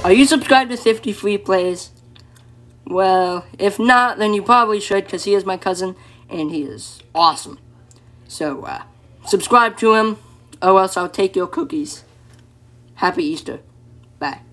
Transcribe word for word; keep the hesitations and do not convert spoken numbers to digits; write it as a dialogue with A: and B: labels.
A: Are you subscribed to Thrifty Free Plays? Well, if not, then you probably should, because he is my cousin, and he is awesome. So, uh, subscribe to him, or else I'll take your cookies. Happy Easter. Bye.